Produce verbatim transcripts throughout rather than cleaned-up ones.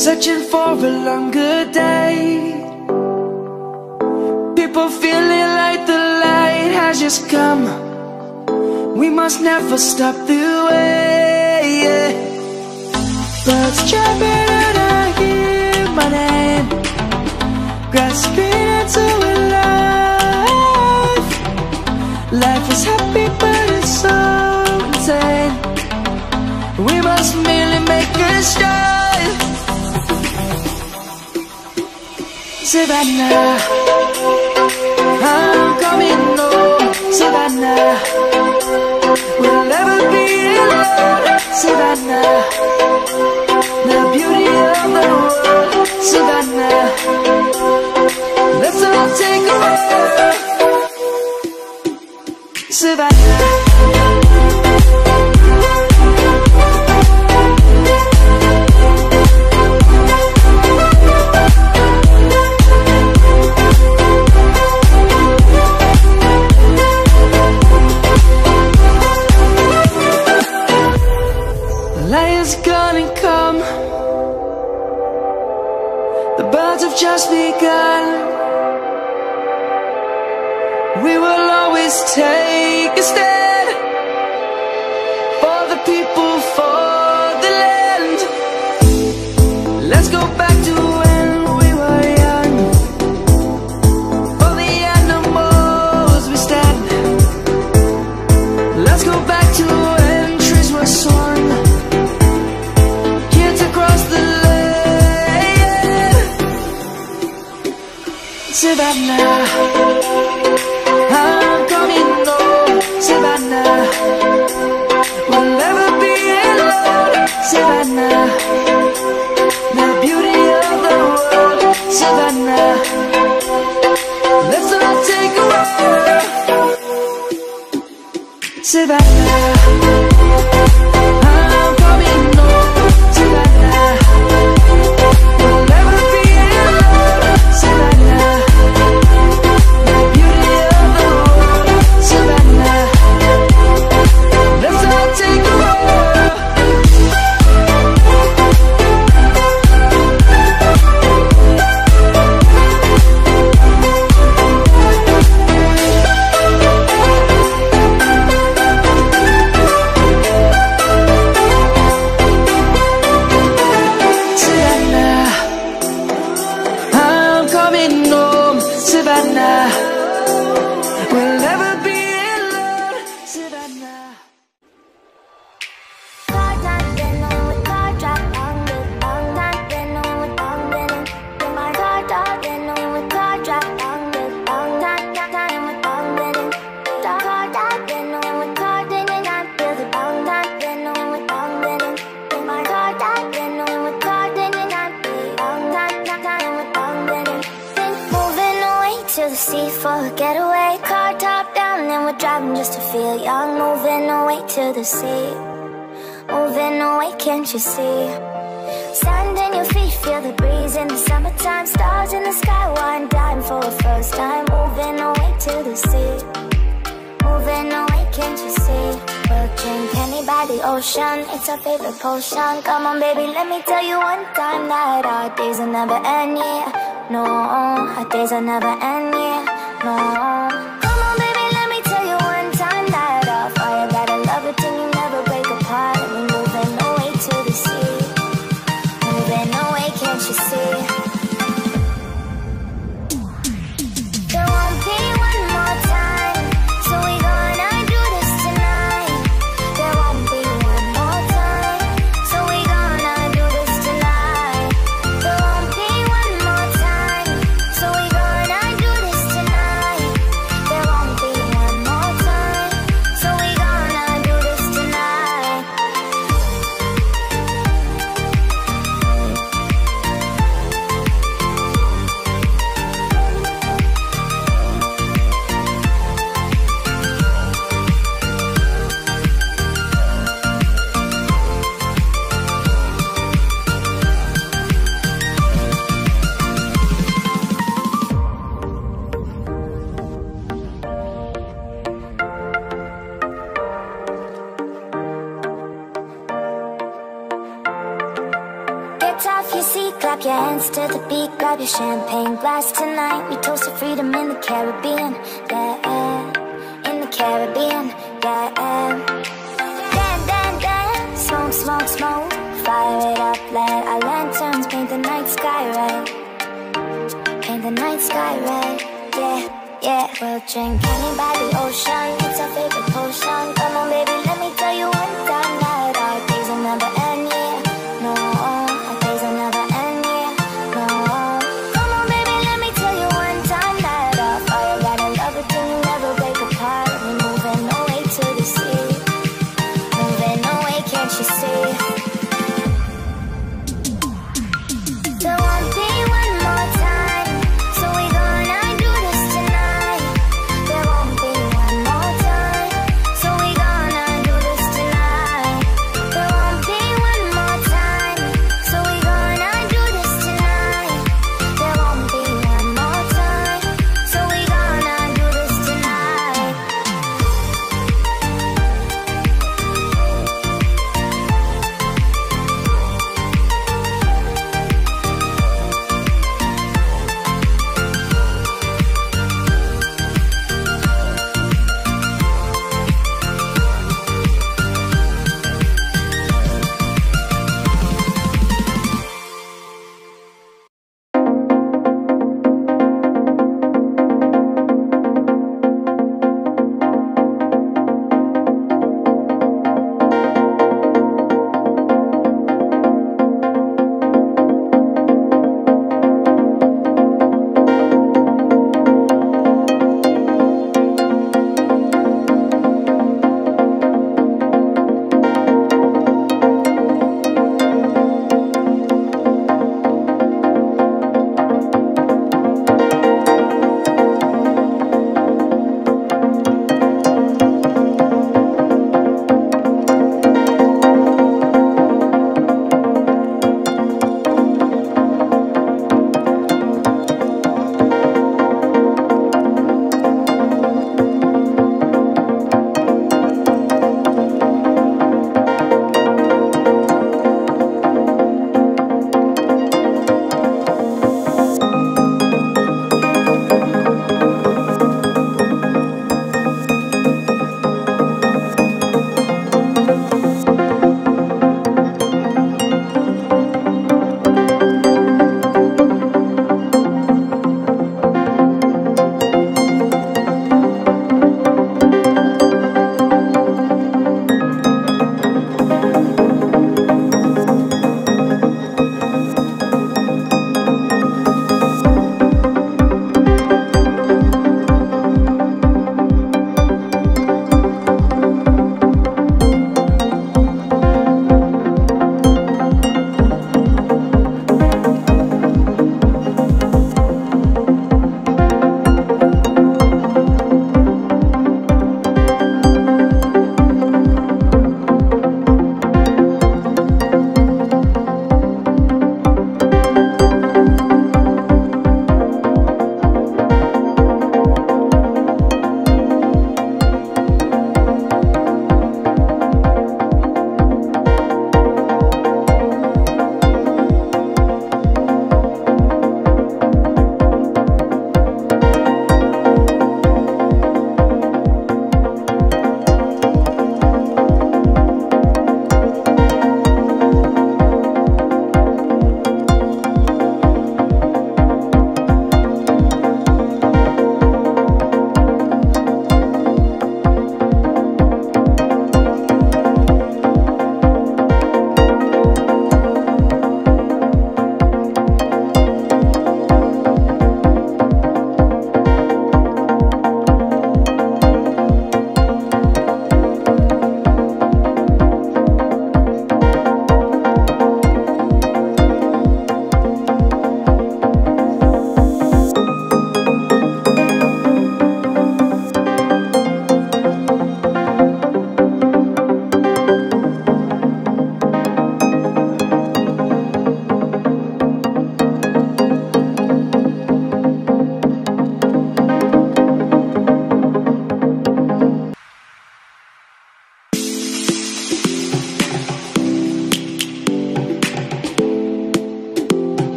searching for a longer day. People feeling like the light has just come. We must never stop the way, yeah. Birds jumping and I hear my name, grasping into a life. Life is happy but it's so insane. We must merely make a start. Savannah, I'm coming home. Savannah, we'll never be alone. Savannah, the beauty of the world. Savannah, let's all take a walk. Savannah. Lion's gonna come. The birds have just begun. We will always take a stand for the people, for the land. Let's go back to when we were young. For the animals we stand. Let's go back to when trees were swung. Savannah, I'm coming home. Savannah, we'll never be alone. Savannah, the beauty of the world. Savannah, let's all take a walk. Savannah, I'm coming home. Savannah, we'll never be alone. Savannah, Savannah, we'll never be alone. Savannah. To the sea for a getaway, car top down and we're driving just to feel young. Moving away to the sea, moving away, can't you see? Sand in your feet, feel the breeze in the summertime. Stars in the sky, one dime for the first time. Moving away to the sea, moving away, can't you see? We'll drink honey by the ocean, it's our favorite potion. Come on baby, let me tell you one time that our days will never end, yeah. No, our days will never end, yeah. No. Come on baby, let me tell you one time that our fire got a love it till you never break apart. And we're moving away to the sea, moving away, can't you see? There won't be one more time, so we gonna do this tonight. There won't be one more time, so we gonna do this tonight. There won't be one more time, so we gonna do this tonight. There won't be one more time, so we gonna do this tonight. dance to the beat, grab your champagne glass tonight. We toast to freedom in the Caribbean, yeah, in the Caribbean, yeah. Dance, dance, dance, smoke, smoke, smoke. Fire it up, let our lanterns paint the night sky red. Paint the night sky red, yeah. Yeah, we'll drink honey by the ocean. It's our favorite potion. Come on, baby, let me tell you one time that our days will never end, yeah. No, our days will never end, yeah. No. Come on, baby, let me tell you one time that our fire got a love it till you never break apart. We're moving away to the sea. Moving away, can't you see? There won't be one more time, so we gonna do this tonight. There won't be one more time, so we gonna do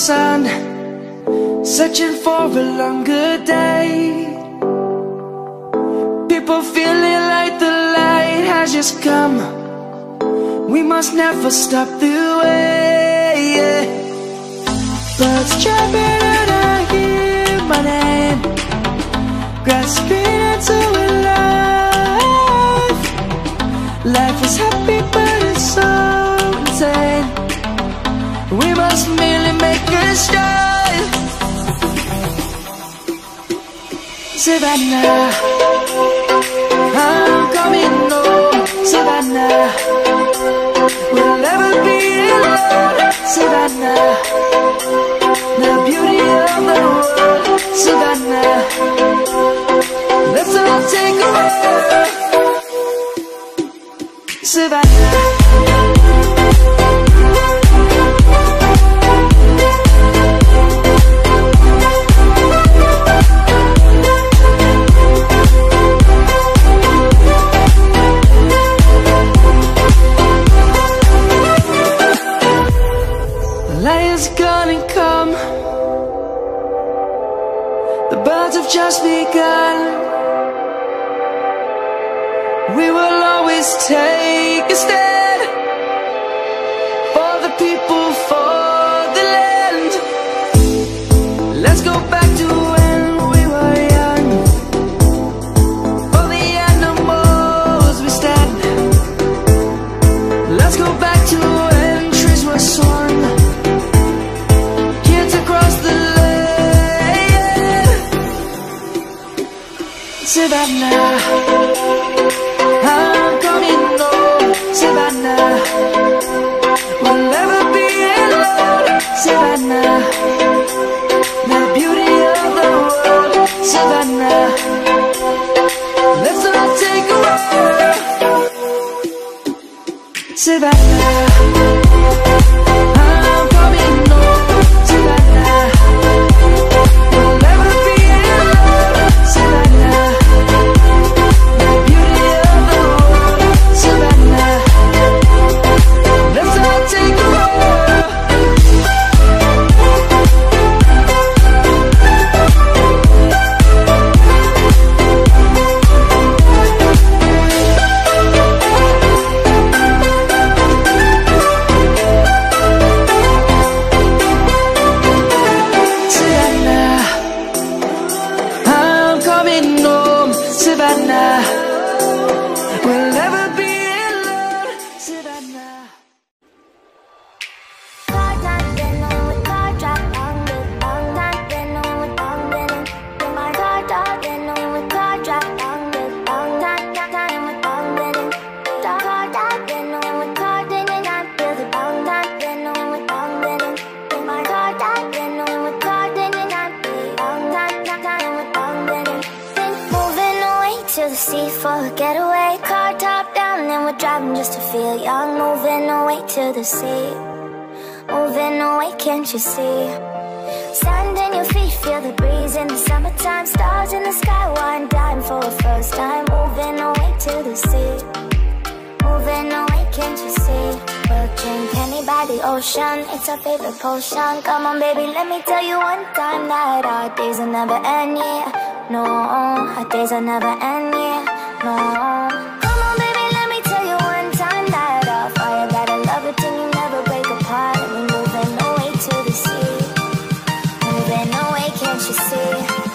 sun, searching for a longer day. People feeling like the light has just come. We must never stop the way, yeah. Birds jumping and I hear my name, grasping into a life. Life is happy but it's so insane. We must merely make a start. Savannah, I'm coming home. Savannah, we'll never be alone. Savannah, the beauty of the world. Savannah, let's all take a walk. Savannah. Lion's gonna come. The birds have just begun. We will always take a stand for the people, for the land. Let's go back to when we were young. For the animals we stand. Let's go back to when trees were swung. Savannah, I'm coming home. Savannah, we'll never be alone. Savannah, the beauty of the world. Savannah, let's all take a walk. Savannah, I'm coming home. Savannah, we'll never be alone. Savannah, Savannah, we'll never be alone. Savannah. To the sea for a getaway, car top down, and we're driving just to feel young. Moving away to the sea, moving away, can't you see? Sand in your feet, feel the breeze in the summertime. Stars in the sky, one dime for a first time. Moving away to the sea, moving away, can't you see? We'll drink honey by the ocean, it's our favorite potion. Come on baby, let me tell you one time that our days will never end, yeah. No, our days will never end, yeah. No. Come on baby, let me tell you one time that our fire got a love it till you never break apart. We're moving away to the sea, moving away, can't you see?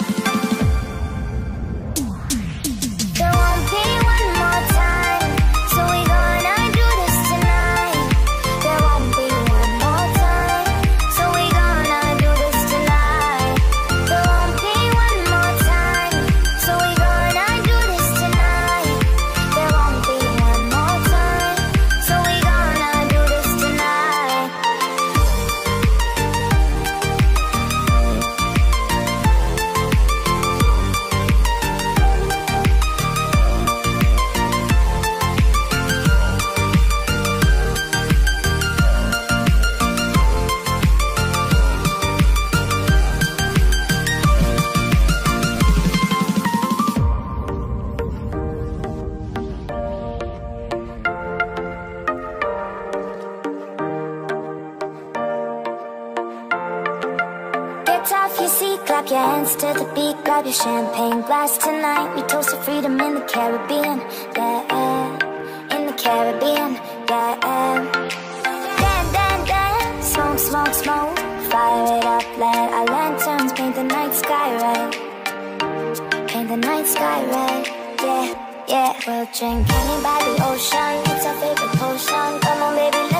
There won't be one more time, so we gonna do this tonight. There won't be one more time, so we gonna do this tonight. There won't be one more time, so we gonna do this tonight. lights off your seat, clap your hands to the beat, grab your champagne glass tonight. We toast to freedom in the Caribbean, yeah, in the Caribbean, yeah. Dance, dance, dance, smoke, smoke, smoke, fire it up, let our lanterns paint the night sky red, paint the night sky red, yeah, yeah. We'll drink honey by the ocean, it's our favorite potion. Come on, baby, let's